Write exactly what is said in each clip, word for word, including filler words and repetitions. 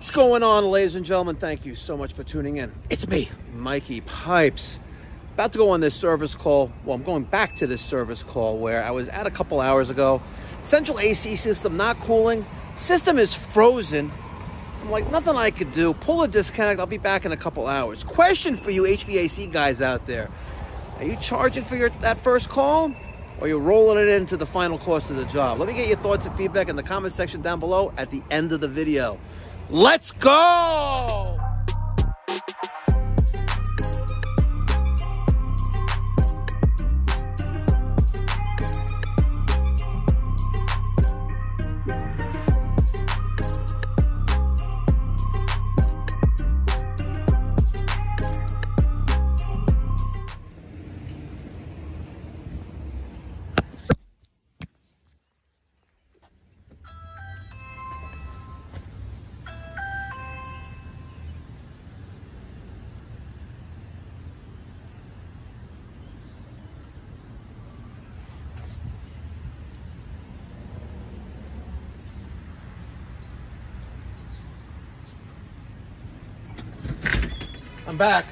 What's going on, ladies and gentlemen? Thank you so much for tuning in. It's me, Mikey Pipes. About to go on this service call. Well, I'm going back to this service call where I was at a couple hours ago. Central A C system not cooling. System is frozen. I'm like, nothing I could do. Pull a disconnect. I'll be back in a couple hours. Question for you H V A C guys out there. Are you charging for your that first call? Or are you rolling it into the final cost of the job? Let me get your thoughts and feedback in the comment section down below at the end of the video. Let's go! I'm back.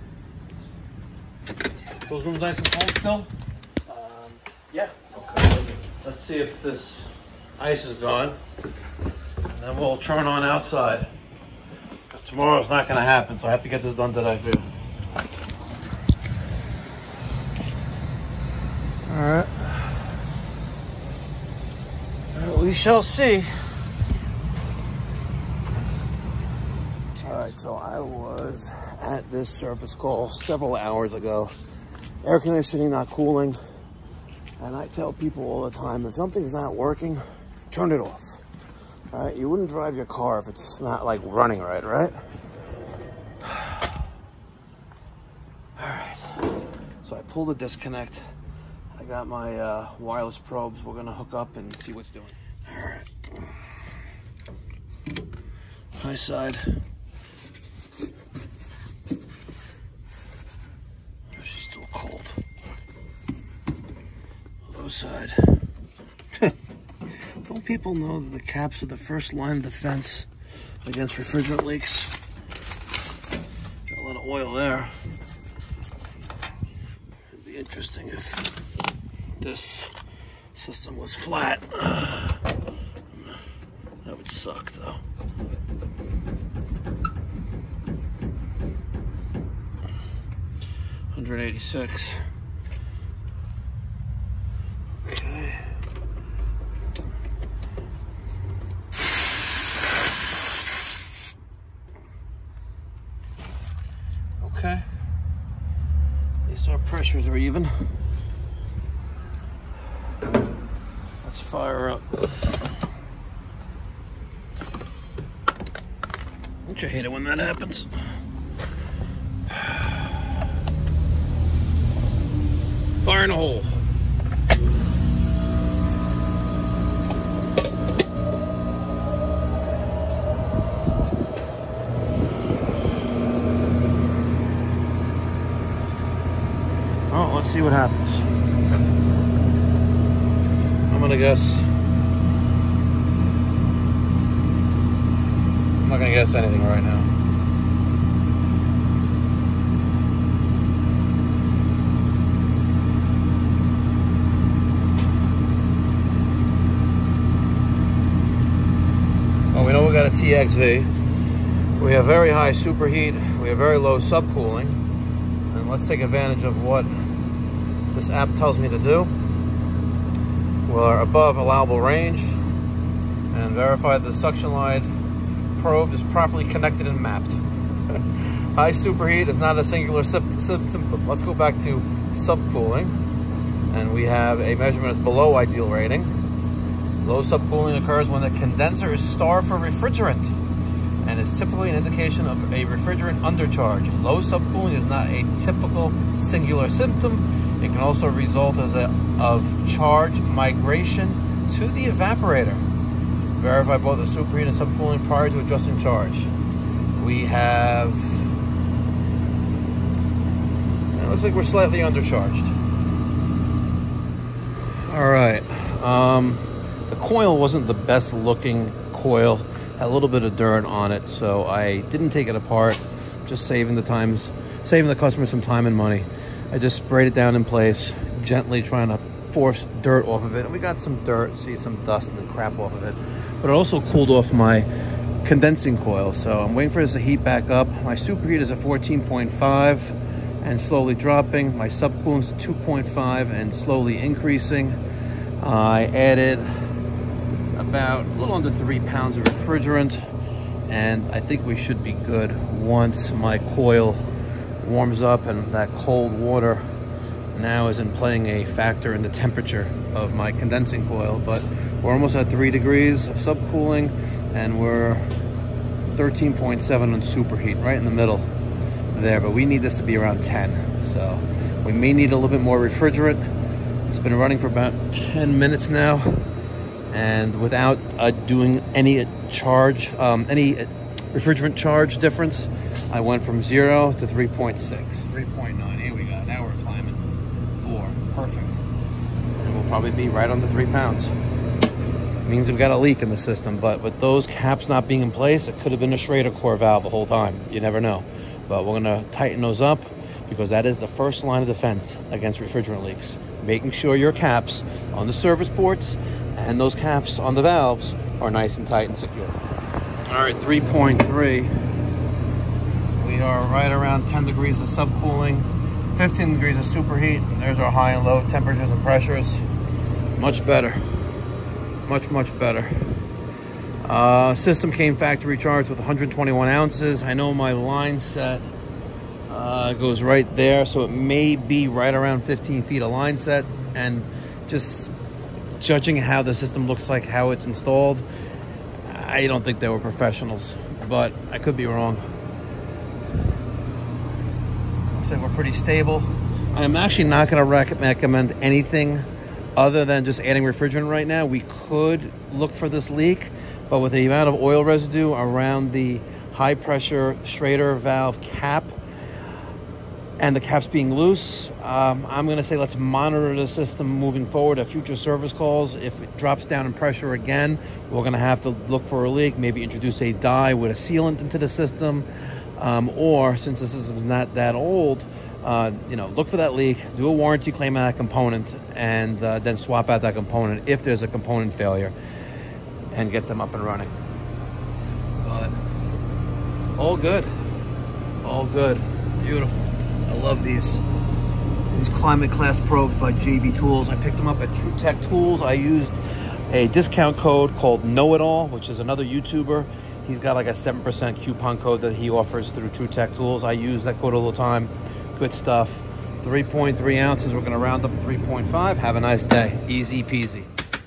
Those rooms nice and cold still? Um, yeah. Okay. Let's see if this ice is gone. And then we'll turn on outside. Because tomorrow's not going to happen, so I have to get this done today for you. Alright. We shall see. Alright, so I was at this service call several hours ago. Air conditioning not cooling. And I tell people all the time, if something's not working, turn it off. All right, you wouldn't drive your car if it's not like running right, right? All right, so I pulled the disconnect. I got my uh, wireless probes. We're gonna hook up and see what's doing. All right, high side. Side. Don't people know that the caps are the first line of defense against refrigerant leaks? Got a lot of oil there. It'd be interesting if this system was flat. That would suck though. one eighty-six. Okay, at least our pressures are even. Let's fire up. Don't you hate it when that happens? Fire in a hole. Oh, let's see what happens. I'm gonna guess. I'm not gonna guess anything right now. Well, we know we got a T X V. We have very high superheat. We have very low subcooling. And let's take advantage of what this app tells me to do. We're above allowable range and verify the suction line probe is properly connected and mapped. High superheat is not a singular symptom. Let's go back to subcooling, and we have a measurement that's below ideal rating. Low subcooling occurs when the condenser is starved for refrigerant and is typically an indication of a refrigerant undercharge. Low subcooling is not a typical singular symptom. It can also result as a, of charge migration to the evaporator. Verify both the superheat and subcooling prior to adjusting charge. We have, it looks like we're slightly undercharged. All right, um, the coil wasn't the best looking coil had a little bit of dirt on it, so I didn't take it apart, just saving the times, saving the customer some time and money. I just sprayed it down in place, gently trying to force dirt off of it. And we got some dirt, see some dust and crap off of it. But it also cooled off my condensing coil. So I'm waiting for this to heat back up. My superheat is at fourteen point five and slowly dropping. My subcooling is two point five and slowly increasing. Uh, I added about a little under three pounds of refrigerant, and I think we should be good once my coil warms up and that cold water now isn't playing a factor in the temperature of my condensing coil. But we're almost at three degrees of subcooling, and we're thirteen point seven on superheat, right in the middle there. But we need this to be around ten, so we may need a little bit more refrigerant. It's been running for about ten minutes now, and without uh, doing any charge, um, any refrigerant charge difference, I went from zero to three point six, three point nine. Here we go. Now we're climbing four. Perfect. And we'll probably be right on the three pounds. Means we've got a leak in the system, but with those caps not being in place, it could have been a Schrader core valve the whole time. You never know. But we're gonna tighten those up, because that is the first line of defense against refrigerant leaks. Making sure your caps on the service ports and those caps on the valves are nice and tight and secure. All right, three point three. We are right around ten degrees of subcooling, fifteen degrees of superheat. There's our high and low temperatures and pressures. Much better. Much, much better. Uh, system came factory charged with one hundred twenty-one ounces. I know my line set uh, goes right there, so it may be right around fifteen feet of line set. And just judging how the system looks like, how it's installed, I don't think they were professionals, but I could be wrong. Looks like we're pretty stable. I'm actually not going to rec recommend anything other than just adding refrigerant right now. We could look for this leak, but with the amount of oil residue around the high pressure Schrader valve cap and the caps being loose, um, I'm going to say let's monitor the system moving forward at future service calls. If it drops down in pressure again, we're going to have to look for a leak, maybe introduce a dye with a sealant into the system, um, or since the system is not that old, Uh, you know, look for that leak, do a warranty claim on that component, and uh, then swap out that component if there's a component failure, and get them up and running. But all good, all good, beautiful. I love these these climate class probes by J B Tools. I picked them up at True Tech Tools. I used a discount code called Know It All, which is another YouTuber. He's got like a seven percent coupon code that he offers through True Tech Tools. I use that code all the time. Good stuff. three point three ounces. We're going to round up to three point five. Have a nice day. Easy peasy.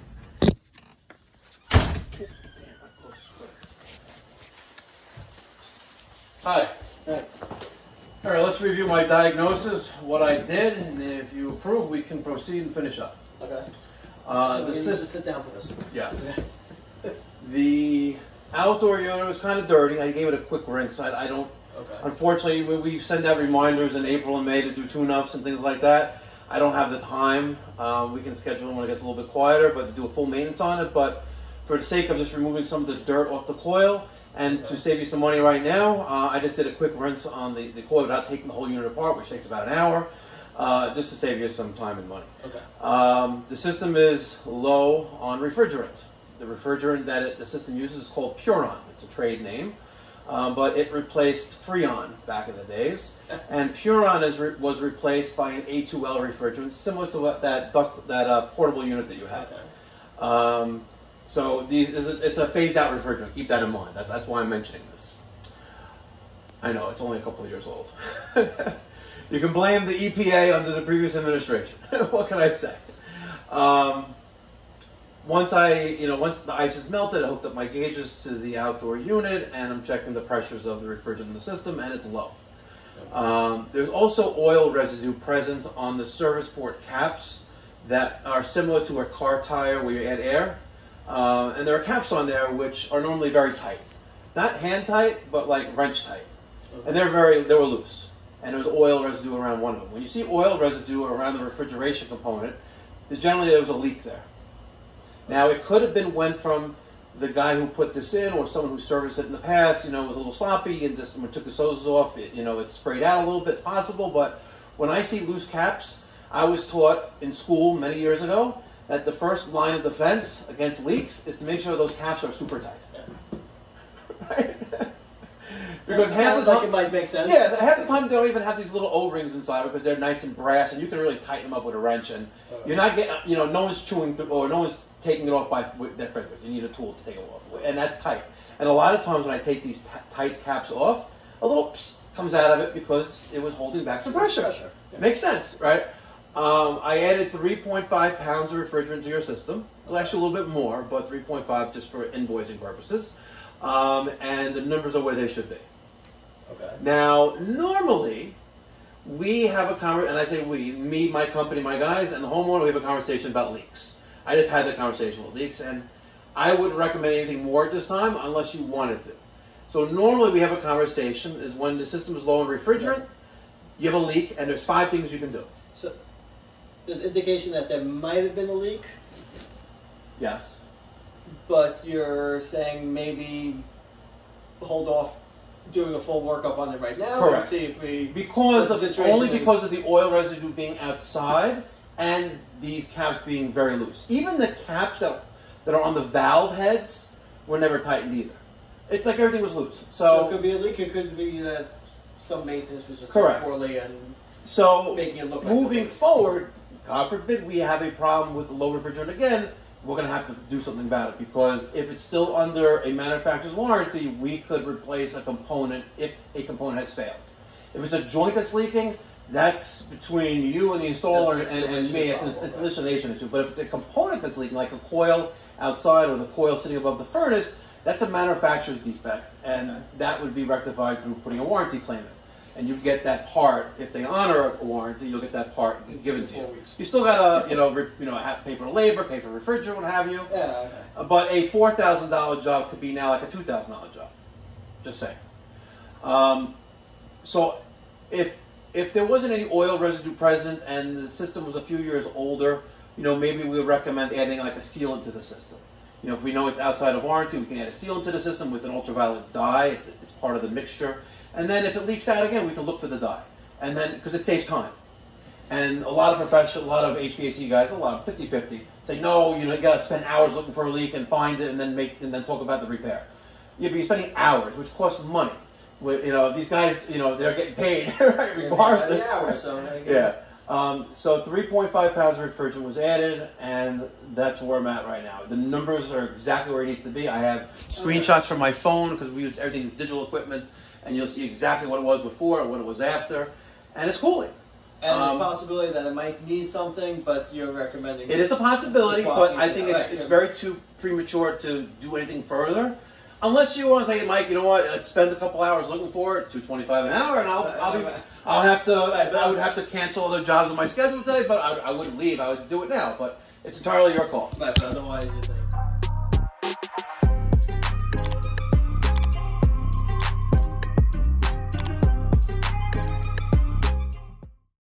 Hi. Hi. All right, let's review my diagnosis, what I did, and if you approve, we can proceed and finish up. Okay. Uh, so this is is sit down for this. Yes. The outdoor unit was kind of dirty. I gave it a quick rinse. I, I don't. Okay. Unfortunately, we, we send out reminders in April and May to do tune-ups and things like that. I don't have the time. Um, we can schedule them when it gets a little bit quieter, but to do a full maintenance on it. But for the sake of just removing some of the dirt off the coil, and okay. to save you some money right now, uh, I just did a quick rinse on the, the coil without taking the whole unit apart, which takes about an hour, uh, just to save you some time and money. Okay. Um, the system is low on refrigerant. The refrigerant that it, the system uses is called Puron. It's a trade name. Um, but it replaced Freon back in the days, and Puron is re was replaced by an A two L refrigerant, similar to what that duct, that uh, portable unit that you have. Okay. Um, so these, it's a phased-out refrigerant. Keep that in mind. That, that's why I'm mentioning this. I know it's only a couple of years old. You can blame the E P A under the previous administration. What can I say? Um, Once I, you know, once the ice is melted, I hooked up my gauges to the outdoor unit, and I'm checking the pressures of the refrigerant in the system, and it's low. Um, there's also oil residue present on the service port caps that are similar to a car tire where you add air. Uh, and there are caps on there which are normally very tight. Not hand tight, but like wrench tight. Okay. And they're very, they were loose. And there was oil residue around one of them. When you see oil residue around the refrigeration component, generally there was a leak there. Now, it could have been went from the guy who put this in or someone who serviced it in the past, you know, was a little sloppy and just when took the hoses off, it, you know, it sprayed out a little bit, possible. But when I see loose caps, I was taught in school many years ago that the first line of defense against leaks is to make sure those caps are super tight. Yeah. Right? Because half the time, like it might make sense. Yeah, half the time they don't even have these little O-rings inside because they're nice and brass, and you can really tighten them up with a wrench. And uh, you're not getting, you know, no one's chewing through, or no one's taking it off by with their fingers. You need a tool to take it off, and that's tight. And a lot of times when I take these tight caps off, a little psst comes out of it because it was holding back some pressure. pressure. Yeah. Makes sense, right? Um, I added three point five pounds of refrigerant to your system. It'll actually a little bit more, but three point five just for invoicing purposes. Um, and the numbers are where they should be. Okay. Now, normally, we have a conversation, and I say we, me, my company, my guys, and the homeowner, we have a conversation about leaks. I just had that conversation with leaks, and I wouldn't recommend anything more at this time unless you wanted to. So normally we have a conversation is when the system is low in refrigerant, you have a leak, and there's five things you can do. So there's indication that there might have been a leak? Yes. But you're saying maybe hold off doing a full workup on it right now. Correct. And see if we because of only because of the oil residue being outside and these caps being very loose. Even the caps that that are on the valve heads were never tightened either. It's like everything was loose. So, so it could be a leak. It could be that some maintenance was just done poorly and so making it look. Moving like forward, God forbid we have a problem with the low refrigerant again. We're going to have to do something about it because if it's still under a manufacturer's warranty, we could replace a component if a component has failed. If it's a joint that's leaking, that's between you and the installer and, and me. It's, it's an installation issue. But if it's a component that's leaking, like a coil outside or the coil sitting above the furnace, that's a manufacturer's defect, and okay. that would be rectified through putting a warranty claim in. And you get that part, if they honor a warranty, you'll get that part given to you. Weeks. You still gotta, you know, re, you know, have, pay for the labor, pay for refrigerant, what have you. Yeah, okay. Uh, but a four thousand dollar job could be now like a two thousand dollar job. Just saying. Um, so, if if there wasn't any oil residue present and the system was a few years older, you know, maybe we would recommend adding like a sealant to the system. You know, if we know it's outside of warranty, we can add a sealant to the system with an ultraviolet dye. It's it's part of the mixture. And then if it leaks out again, we can look for the dye. And then, because it saves time. And a lot of professional, a lot of H V A C guys, a lot of fifty fifty, say, no, you know, you got to spend hours looking for a leak and find it and then make, and then talk about the repair. You'd be spending hours, which costs money. With, you know, these guys, you know, they're getting paid, right, regardless. Yeah, hours, so yeah. Um, so three point five pounds of refrigerant was added, and that's where I'm at right now. The numbers are exactly where it needs to be. I have screenshots from my phone because we use everything as digital equipment. And you'll see exactly what it was before and what it was after. And it's cooling. And um, there's a possibility that it might need something, but you're recommending... It is a possibility, but I think it's, right, it's yeah. very too premature to do anything further. Unless you want to say, Mike, you know what, let's spend a couple hours looking for it, two twenty-five an hour, and I'll, I'll, be, I'll have to, I would have to cancel other jobs on my schedule today, but I, I wouldn't leave. I would do it now, but it's entirely your call. Right, but otherwise you think...